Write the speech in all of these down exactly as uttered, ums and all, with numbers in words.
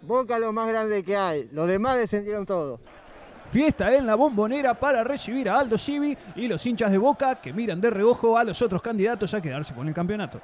Boca lo más grande que hay, los demás descendieron todos. Fiesta en la Bombonera para recibir a Aldo Civi y los hinchas de Boca que miran de reojo a los otros candidatos a quedarse con el campeonato.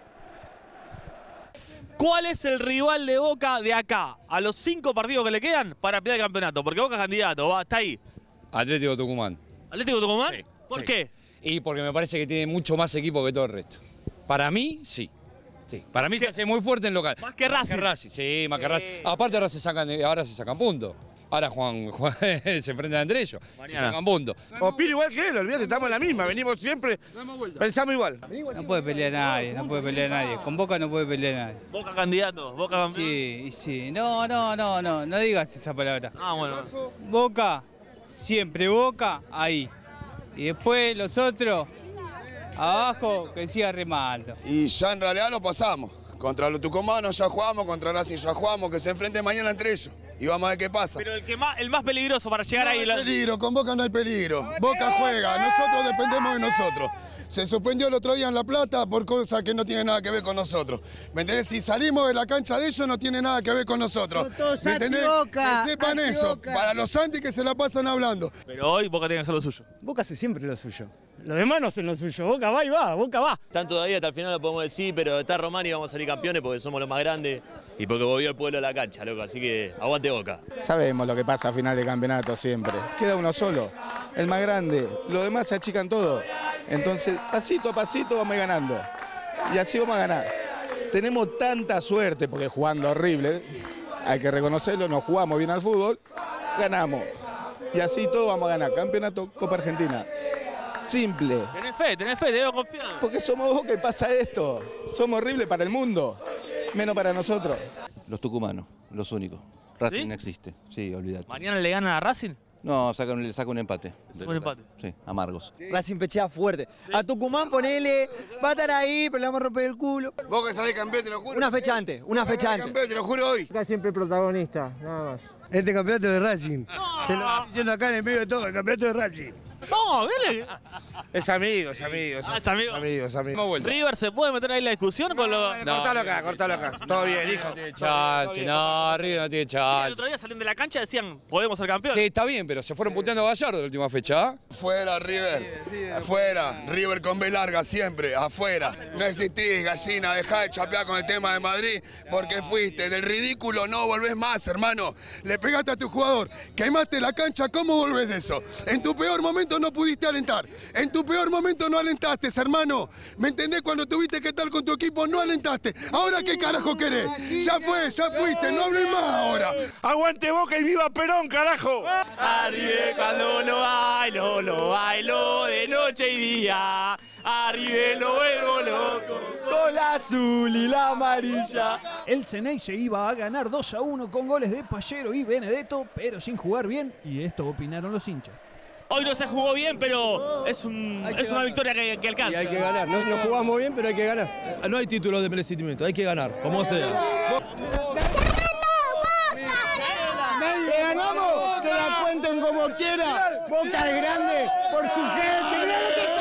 ¿Cuál es el rival de Boca de acá a los cinco partidos que le quedan para pelear el campeonato? Porque Boca es candidato, va, está ahí. Atlético Tucumán. ¿Atlético Tucumán? Sí, ¿Por sí. qué? Y porque me parece que tiene mucho más equipo que todo el resto. Para mí, sí. Sí. Para mí se hace muy fuerte en local. Más que Racing. Más que Racing, sí, más Sí. que Racing. Aparte ahora se sacan, ahora se sacan puntos. Ahora Juan, Juan se enfrentan entre ellos. Mañana. Se sacan puntos. Opino igual que él, olvídate, estamos en la misma, venimos siempre, pensamos igual. No puede pelear nadie, no puede pelear nadie. Con Boca no puede pelear nadie. Boca candidato, Boca campeón. Sí, y sí. No, no, no, no, no digas esa palabra. Ah, bueno. Boca, siempre Boca, ahí. Y después los otros, abajo, que siga remando. Y ya en realidad lo pasamos. Contra los tucumanos ya jugamos, contra Racing ya jugamos, que se enfrenten mañana entre ellos. Y vamos a ver qué pasa. Pero el que más, el más peligroso para llegar No ahí. hay La... peligro, con Boca no hay peligro. Boca juega, nosotros dependemos de nosotros. Se suspendió el otro día en La Plata por cosas que no tienen nada que ver con nosotros. ¿Me entendés? Si salimos de la cancha de ellos no tiene nada que ver con nosotros. ¿Me entendés? Que sepan eso. Para los anti que se la pasan hablando. Pero hoy Boca tiene que hacer lo suyo. Boca hace siempre lo suyo. Los demás no hacen lo suyo, Boca va y va, Boca va. Están todavía, hasta el final lo podemos decir, pero está Román y vamos a salir campeones porque somos los más grandes y porque volvió el pueblo a la cancha, loco. Así que aguante Boca. Sabemos lo que pasa a final de campeonato siempre. Queda uno solo, el más grande. Los demás se achican todo. Entonces, pasito a pasito vamos ganando. Y así vamos a ganar. Tenemos tanta suerte, porque jugando horrible, hay que reconocerlo, nos jugamos bien al fútbol, ganamos. Y así todo vamos a ganar. Campeonato Copa Argentina. Simple. Tenés fe, tenés fe, debo confiar. Porque somos Boca y pasa esto. Somos horribles para el mundo, menos para nosotros. Los tucumanos, los únicos. Racing ¿Sí? no existe, sí, olvídate. ¿Mañana le ganan a Racing? No, saca un, saca un empate. Saca un empate. Sí, amargos. Racing pechea fuerte. Sí. A Tucumán ponele, va a estar ahí, pero le vamos a romper el culo. Boca sale campeón, te lo juro. Una fecha antes, una Boca fecha sale antes. campeón, te lo juro hoy. Boca siempre protagonista, nada más. Este campeonato de Racing. No. Se lo estoy diciendo acá en el medio de todo, el campeonato de Racing. No, dale. Es amigo, es amigo. Ah, es amigo. Amigo, es amigo. River, ¿se puede meter ahí en la discusión con los...? No, cortalo acá, cortalo acá. Todo bien, hijo. No tiene chance, no, River no tiene El chance. otro día salieron de la cancha y decían, podemos ser campeones. Sí, está bien, pero se fueron puteando a Gallardo la última fecha. Fuera, River. Afuera. River con B larga siempre. Afuera. No existís, gallina. Dejá de chapear con el tema de Madrid porque fuiste. Del ridículo no volvés más, hermano. Le pegaste a tu jugador. Quemaste la cancha. ¿Cómo volvés de eso? En tu peor momento no pudiste alentar. En tu peor momento no alentaste, hermano. ¿Me entendés? Cuando tuviste que estar con tu equipo no alentaste. ¿Ahora qué carajo querés? Ya fue, ya fuiste. No hables más ahora. Aguante Boca y viva Perón, carajo. Arriba cuando lo bailo, lo bailo de noche y día. Arriba lo vuelvo loco con la azul y la amarilla. El Ceney se iba a ganar dos a uno con goles de Pallero y Benedetto, pero sin jugar bien, y esto opinaron los hinchas. Hoy no se jugó bien, pero es, un, es una victoria que, que alcanza. Y hay que ganar. No, no jugamos bien, pero hay que ganar. No hay título de merecimiento, hay que ganar, como sea. Que ganamos, que la cuenten como quiera. Boca es grande por su gente.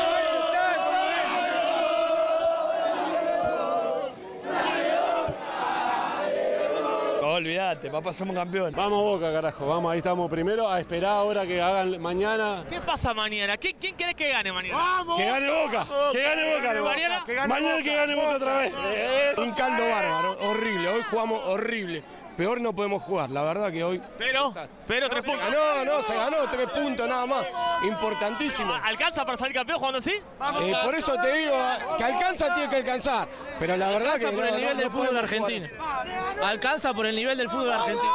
Olvídate, papá, somos campeones. Vamos Boca, carajo, vamos, ahí estamos primero, a esperar ahora que hagan mañana. ¿Qué pasa mañana? ¿Quién, quién querés que gane mañana? ¡Vamos! Que gane Boca, que gane Boca. ¿Y mañana? Que gane Mañana Boca, que gane Boca otra vez. Eh. Un caldo bárbaro, horrible, hoy jugamos horrible. Peor no podemos jugar, la verdad que hoy... Pero, pero tres puntos. No, no, se ganó tres puntos nada más, importantísimo. ¿Alcanza para salir campeón jugando así? Eh, por eso te digo, que alcanza tiene que alcanzar, pero la verdad que... por el nivel del fútbol argentino. Alcanza por el nivel del fútbol argentino.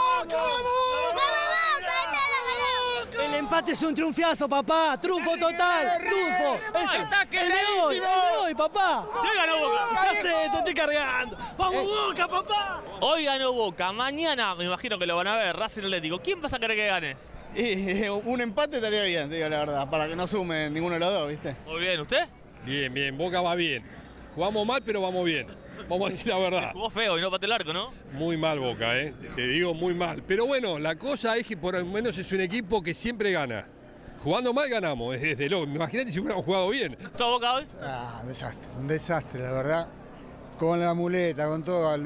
El empate es un triunfiazo, papá. Triunfo total. Triunfo. Es Ahí está, el de hoy, el de hoy, papá. Sí ganó Boca. Ya sé, te estoy cargando. Vamos, Boca, papá. Hoy ganó Boca. Mañana me imagino que lo van a ver. Racing Atlético. ¿Quién vas a querer que gane? Y un empate estaría bien, digo la verdad, para que no sume ninguno de los dos, ¿viste? Muy bien, ¿usted? Bien, bien, Boca va bien. Jugamos mal, pero vamos bien. Vamos a decir la verdad. Jugó feo y no pateó el arco, ¿no? Muy mal Boca, ¿eh? Te, te digo muy mal. Pero bueno, la cosa es que por lo menos es un equipo que siempre gana. Jugando mal ganamos, desde luego. Imagínate si hubiéramos jugado bien. ¿Todo Boca hoy? Ah, un desastre, un desastre, la verdad. Con la muleta, con todo.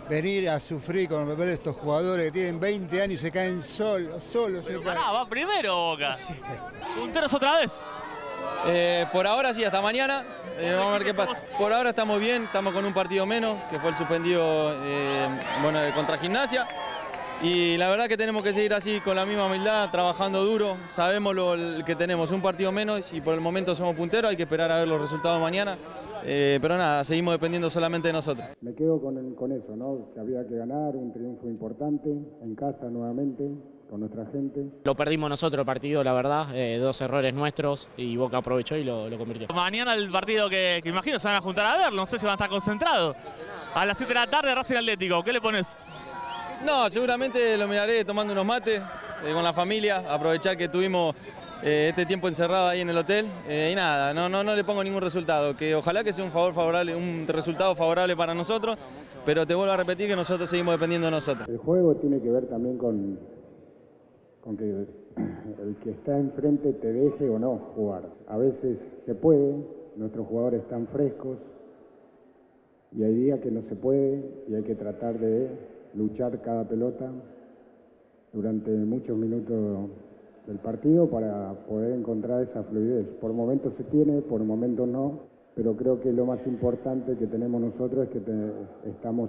venir a sufrir con ver estos jugadores que tienen veinte años y se caen solos, solos. Pero se caen. pará, va primero Boca. ¿Punteros otra vez? Eh, por ahora sí, hasta mañana. Eh, vamos a ver qué pasa. Por ahora estamos bien, estamos con un partido menos, que fue el suspendido eh, bueno, contra Gimnasia. Y la verdad que tenemos que seguir así, con la misma humildad, trabajando duro. Sabemos lo que tenemos, un partido menos y por el momento somos punteros, hay que esperar a ver los resultados mañana. Eh, pero nada, seguimos dependiendo solamente de nosotros. Me quedo con, el, con eso, ¿no? Que había que ganar, un triunfo importante, en casa nuevamente, con nuestra gente. Lo perdimos nosotros el partido, la verdad, eh, dos errores nuestros y Boca aprovechó y lo, lo convirtió. Mañana el partido que, que imagino se van a juntar a ver, no sé si van a estar concentrados. A las siete de la tarde, Racing Atlético, ¿qué le pones? No, seguramente lo miraré tomando unos mates eh, con la familia, aprovechar que tuvimos eh, este tiempo encerrado ahí en el hotel eh, y nada, no, no, no le pongo ningún resultado, que ojalá que sea un favor favorable, un resultado favorable para nosotros, pero te vuelvo a repetir que nosotros seguimos dependiendo de nosotros. El juego tiene que ver también con, con que el que está enfrente te deje o no jugar. A veces se puede, nuestros jugadores están frescos y hay días que no se puede y hay que tratar de luchar cada pelota durante muchos minutos del partido para poder encontrar esa fluidez. Por momentos se tiene, por momentos no, pero creo que lo más importante que tenemos nosotros es que te, estamos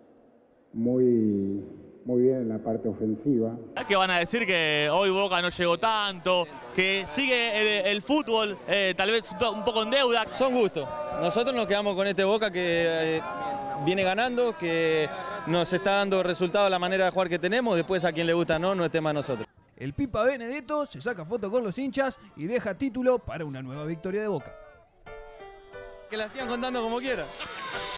muy, muy bien en la parte ofensiva. ¿Qué van a decir? Que hoy Boca no llegó tanto, que sigue el, el fútbol, eh, tal vez un poco en deuda. Son gustos. Nosotros nos quedamos con este Boca que eh, viene ganando, que nos está dando resultados la manera de jugar que tenemos, después a quien le gusta no, no es tema de nosotros. El Pipa Benedetto se saca foto con los hinchas y deja título para una nueva victoria de Boca. Que la sigan contando como quieran.